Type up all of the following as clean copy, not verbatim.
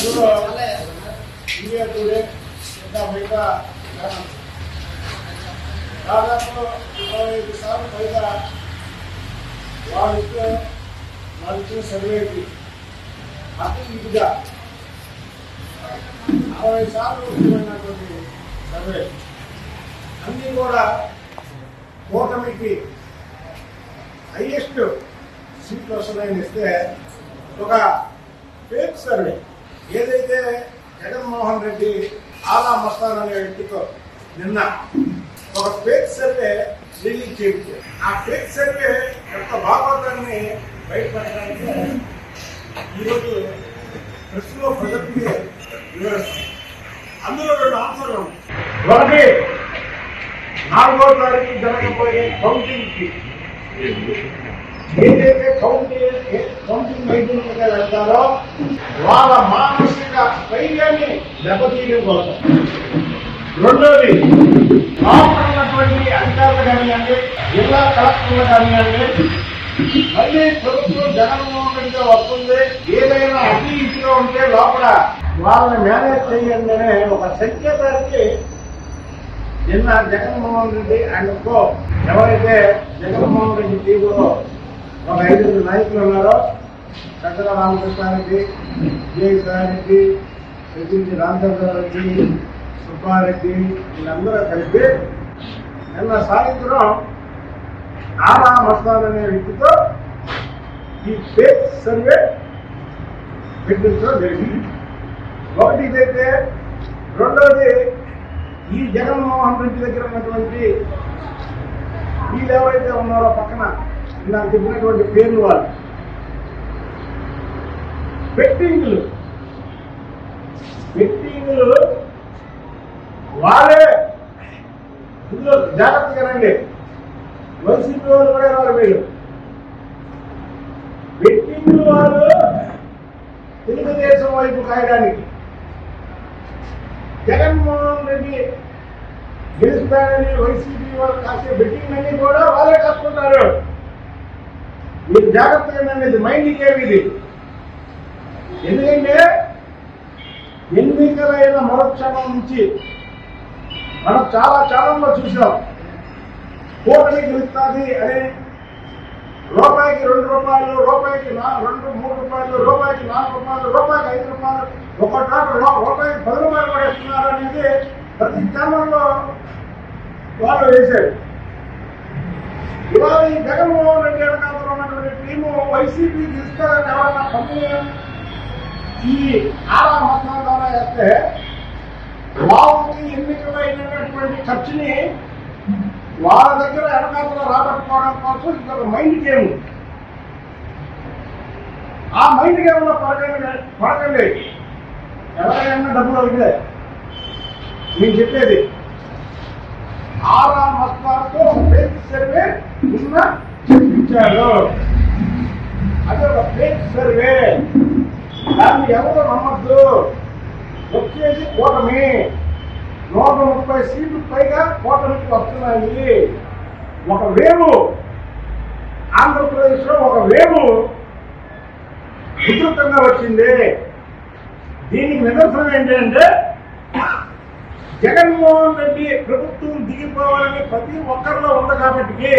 అందులో India today ఇంకా మిగతా దాదాపు 25 సార్లు పైగా వాళ్ళిచ్చిన సర్వేకి అతి ఇదిగా 60 సార్లు ముఖ్యమైనటువంటి సర్వే అన్నీ కూడా కూటమికి హైయెస్ట్ సీట్లు వస్తున్నాయని ఇస్తే ఒక ఫేక్ సర్వే ఏదైతే జగన్మోహన్ రెడ్డి ఆలా మస్తాన్ అనే వ్యక్తితో నిన్న ఒక ఫేక్ సర్వే రిలీజ్ చేయించారు. ఆ ఫేక్ సర్వే యొక్క భాగవతాన్ని బయటపెట్టడానికి ఈరోజు ప్రెస్లో ప్రజలకి వివరిస్తాం. అందులో 2 అంశాలు ఉన్నాయి. ఒకటి 4వ తారీఖు జరగబోయే కౌంటింగ్ కి ఏదైతే కౌంటింగ్ వైద్యులుగా వెళ్తారో వాళ్ళ మానసిక స్థైర్యాన్ని దెబ్బతీయడం కోసం. రెండోది ఉన్నటువంటి అధికారులు కానివ్వండి, జిల్లా కలెక్టర్లు కానివ్వండి, మళ్ళీ ప్రభుత్వం జగన్మోహన్ రెడ్డిగా వస్తుంది, ఏదైనా అతి ఇదిగా ఉంటే లోపల వాళ్ళని మేనేజ్ చేయండి అనే ఒక సంకేతానికి నిన్న జగన్మోహన్ రెడ్డి ఆయనతో ఎవరైతే జగన్మోహన్ రెడ్డి టీంలో ఒక 5 నాయకులు ఉన్నారో సజ్జల రామకృష్ణారెడ్డి, విజయసాయిరెడ్డి, రెడ్డి రామచంద్రారెడ్డి, సుబ్బారెడ్డి వీళ్ళందరూ కలిపి నిన్న సాయంత్రం ఆలా మస్తాన్ అనే వ్యక్తితో ఈ ఫేక్ సర్వే పెట్టించడం జరిగింది. ఒకటి ఇదైతే. రెండోది ఈ జగన్మోహన్ రెడ్డి దగ్గర ఉన్నటువంటి వీళ్ళు ఎవరైతే ఉన్నారో పక్కన నాకు చెప్పినటువంటి పేర్లు వాళ్ళు బెట్టింగ్లు వాళ్ళే ఇందులో జాగ్రత్తగా రండి. వైసీపీ వాళ్ళు కూడా వారు వీళ్ళు బెట్టింగ్లు వాళ్ళు తెలుగుదేశం వైపు కాయడానికి జగన్మోహన్ రెడ్డి గెలుస్తాడని వైసీపీ వాళ్ళు కాసే బెట్టింగ్ అన్ని కూడా వాళ్ళే కాసుకుంటారు. మీరు జాగ్రత్తగా ఇది మైండ్ గేమ్ ఇది. ఎందుకంటే ఎన్నికలైన మరుక్షణం నుంచి మనం చాలా ఛానల్లో చూసాం. కూటమి గెలుస్తుంది అని రూపాయికి 2 రూపాయలు, రూపాయికి 2, 3 రూపాయలు, రూపాయికి 4 రూపాయలు, రూపాయికి 5 రూపాయలు, ఒక రూపాయికి 10 రూపాయలు కూడా ఇస్తున్నారు అనేది ప్రతి ఛానల్లో వాళ్ళు వేశారు. ఇవాళ ఈ జగన్మోహన్ రెడ్డి వెనకాల ఉన్నటువంటి టీము వైసీపీకి ఇస్తారని ఎవరన్నా పంపిణీ ఈ ఆలా మస్తాన్ ద్వారా వేస్తే వాళ్ళకి ఎన్నికలైనటువంటి ఖర్చుని వాళ్ళ దగ్గర వెనకాల రాబట్టుకోవడం కోసం ఇంకొక మైండ్ గేమ్. ఆ మైండ్ గేమ్ లో పడకండి. ఎవరైనా డబ్బులు అడిగితే నేను చెప్పేది ఆలా మస్తాన్తో ఫేక్ సర్వే నిన్న ఇచ్చారు. అది ఒక ఫేక్ సర్వే. దాన్ని ఎవరు నమ్మద్దు. వచ్చేసి కూటమి 130 సీట్లు పైగా కూటమికి వస్తున్నాయి. ఒక వేవు ఆంధ్రప్రదేశ్ లో ఒక వేవు ఉధృతంగా వచ్చింది. దీనికి నిదర్శనం ఏంటంటే జగన్మోహన్ రెడ్డి ప్రభుత్వం దిగిపోవాలని ప్రతి ఒక్కరిలో ఉంది. కాబట్టి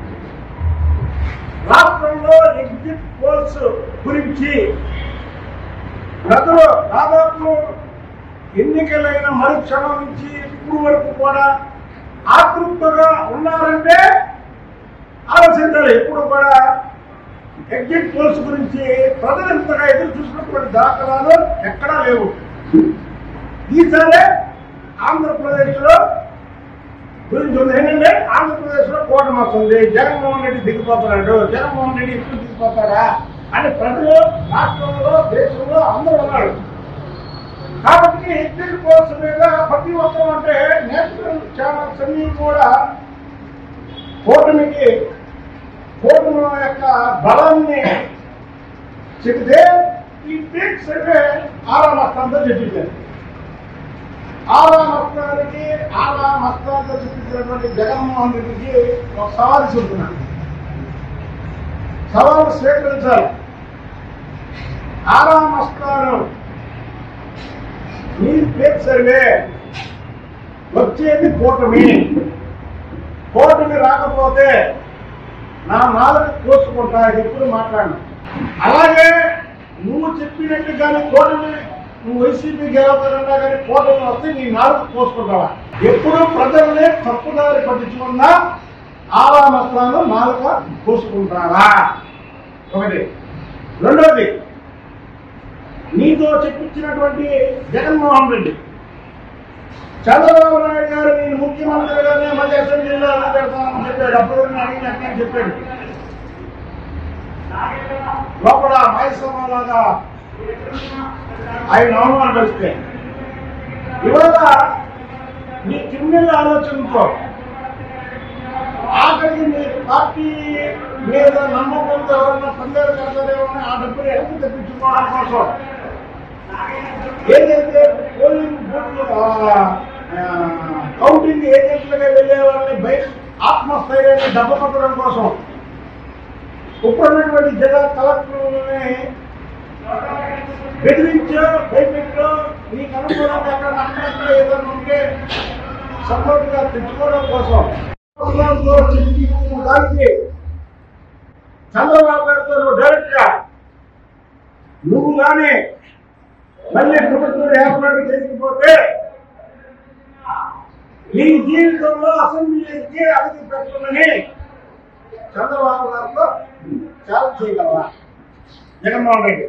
రాష్ట్రంలో ఎగ్జిట్ పోల్స్ గురించి ప్రజలు దాదాపు ఎన్నికలైన మరుక్షణం నుంచి ఇప్పుడు వరకు కూడా ఆతృప్తంగా ఉన్నారంటే ఆలోచించాలి. ఎప్పుడు కూడా ఎగ్జిట్ పోల్స్ గురించి ప్రజలు ఇంతగా ఎదురు చూసినటువంటి దాఖలాలు ఎక్కడా లేవు. ఈసారి ఆంధ్రప్రదేశ్ లో గురించి ఉంది ఏంటంటే ఆంధ్రప్రదేశ్ లో కూటమి వస్తుంది, జగన్మోహన్ రెడ్డి దిగిపోతున్నాడు, జగన్మోహన్ రెడ్డి ఎప్పుడు దిగిపోతాడా అని ప్రజలు రాష్ట్రంలో దేశంలో అందరూ ఉన్నారు. కాబట్టి ఎగ్జిట్ పోల్స్ మీద ప్రతి ఒక్కరు అంటే నేషనల్ ఛానల్స్ అన్ని కూడా కూటమి యొక్క బలాన్ని చెబితే ఈ ఫేక్ సర్వే ఆలా మస్తాన్తో చెప్పించారు. ఆలా మస్తాన్తో చెప్పించినటువంటి జగన్మోహన్ రెడ్డికి ఒక సవాలు చెబుతున్నాను. సవాలు స్వీకరించాలి. ఆలా మస్తాన్ నీది ఫేక్ సర్వే, వచ్చేది కూటమి. కూటమి రాకపోతే నా నాలుగు కోసుకుంటా, ఎప్పుడు మాట్లాడను. అలాగే నువ్వు చెప్పినట్టుగానే కూటమి, నువ్వు వైసీపీ గెలవదన్నా కానీ కూటమి వస్తే నీ నాలుగు కోసుకుంటావా? ఎప్పుడు ప్రజల్ని తప్పుదారి పట్టించుకున్నా ఆరామస్తాను నాలుక కోసుకుంటావా? ఒకటి. రెండోది, నీతో చెప్పించినటువంటి జగన్మోహన్ రెడ్డి, చంద్రబాబు నాయుడు గారు నేను ముఖ్యమంత్రిగానే మళ్ళీ అసెంబ్లీలో అడుగు పెడతానని చెప్పాడు. అప్పుడు అడిగినట్టు చెప్పాడు. లోపల మైసమ్మలాగా ఆయన అవమానపరిస్తే, ఇవాళ నీ క్రిమినల్ ఆలోచనతో ఆఖరికి మీ పార్టీ మీద నమ్మకంతో ఎవరన్నా పందేరు కడతారేమో ఆ డబ్బులు వెనక్కి తెప్పించుకోవడం కోసం ఏదైతే పోలింగ్ బూత్లు కౌంటింగ్ ఏజెంట్లుగా వెళ్లే వాళ్ళని బయట ఆత్మస్థైర్యాన్ని దెబ్బకొట్టడం కోసం ఇప్పుడున్నటువంటి జిల్లా కలెక్టర్లని బెదిరించో భయపెట్టో నీకు అనుకూలంగా అక్కడక్కడ ఏదైనా ఉంటే సపోర్ట్ గా తెచ్చుకోవడం కోసం దానికి చంద్రబాబు గారితో డైరెక్ట్ గా నువ్వు కానీ మళ్ళీ ప్రభుత్వం ఏర్పాటు చేయకపోతే నీ జీవితంలో అసెంబ్లీకి అడుగు పెట్టమని చంద్రబాబు గారితో ఛాలెంజ్ చేయగలవా? జగన్మోహన్ రెడ్డి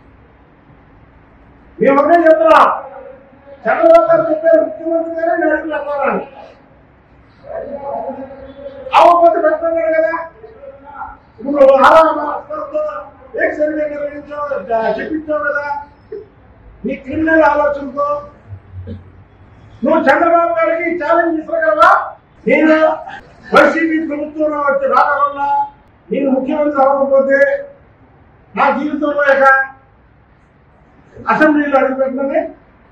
మేము ఒకటే చెప్తున్నాం, చంద్రబాబు గారు చెప్పారు ముఖ్యమంత్రి గారే అడుగు పెట్టాలని. అవకపోతే పెట్టమన్నాడు కదా. ఇప్పుడు సర్వే చెప్పించావు కదా. నీ క్రిమినల్ ఆలోచనతో నువ్వు చంద్రబాబు గారికి ఛాలెంజ్ ఇవ్వగలవా? నేను వైసీపీ ప్రభుత్వంలో వచ్చి రాగలన్నా నేను ముఖ్యమంత్రి అవ్వకపోతే నా జీవితంలో ఇక అసెంబ్లీలో అడుగుపెట్టినని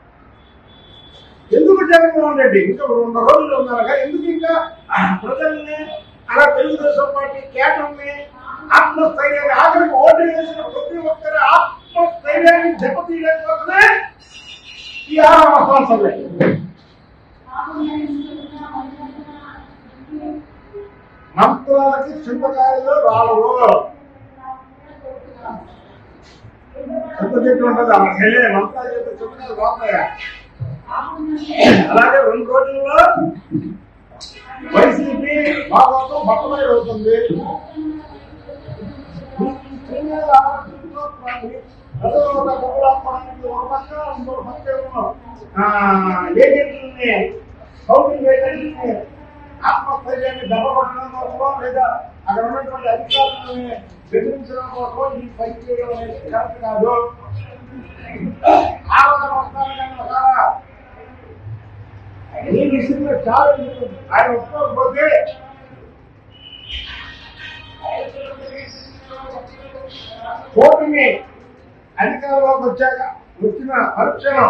ఎందుకు జగన్మోహన్ రెడ్డి ఇంకా 200 రోజులు ఉన్నారుగా, ఎందుకు ఇంకా ప్రజల్ని అలా తెలుగుదేశం పార్టీ కేటర్ని ఆత్మస్థైర్యాన్ని ఆఖరికి ఓటు వేసిన ప్రతి ఒక్కరి ఆత్మస్థైర్యాన్ని దెబ్బతీయడం కోసమే ఈ 6వ సంవత్సరం మంత్రాలకి చింతకాయలు రాలవు. ఎంత చెట్టు ఉంటుంది అలా మంత్రాలు చెప్పే చింతకాయలు రాస్తాయా? అలాగే 2 రోజుల్లో వైసీపీ భాగంతో బట్టబయలు అవుతుంది. ఏజెంట్లని కౌంటింగ్ ఏజెంట్లని ఆత్మస్థైర్యాన్ని దెబ్బకొట్టడం కోసం లేదా అక్కడ ఉన్నటువంటి అధికారులని బెదిరించడం కోసం ఈ పని చేయడం అనేది కరెక్ట్ కాదు. ఆరోగ్య వస్తాను ఈ విషయంలో చాలా ఆయన ఒప్పుకోకపోతే కోర్టుని అధికారంలోకి వచ్చిన పరీక్షను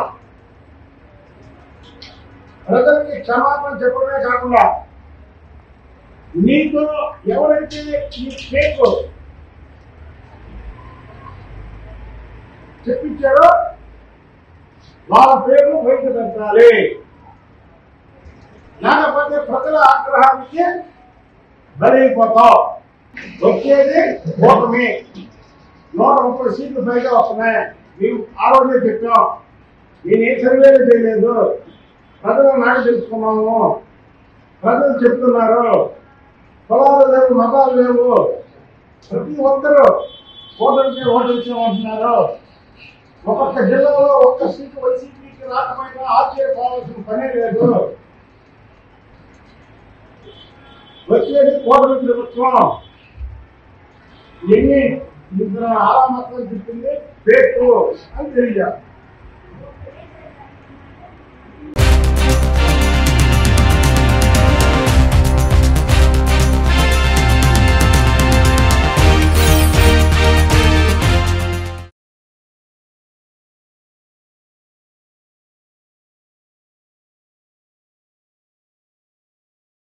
ప్రజలకి క్షమాపణ చెప్పడమే కాకుండా నీతో ఎవరైతే ఈ కేసు చెప్పించారో వాళ్ళ పేర్లు బయట పెట్టాలి. లేకపోతే ప్రజల ఆగ్రహానికి బలైపోతావు. వచ్చేది కూటమి 130 సీట్లు పైగా వస్తున్నాయి. మేము ఆ రోజే చెప్పాం, నేను ఏ సర్వేలు చేయలేదు, ప్రజలు నాకు తెలుసుకున్నాము, ప్రజలు చెప్తున్నారు, కులాలు లేవు, మతాలు లేవు, ప్రతి ఒక్కరూ ఓటర్కి ఓటర్చేమంటున్నారు. ఒక్కొక్క జిల్లాలో ఒక్క సీటు వైసీపీకి రాకపోయినా ఆశ్చర్యపోవాల్సిన పనే లేదు. వచ్చేది కూటమి ప్రభుత్వం. ఎన్ని 6 మొత్తం చెప్పింది ఫేక్ అని తెలియజేయాలి.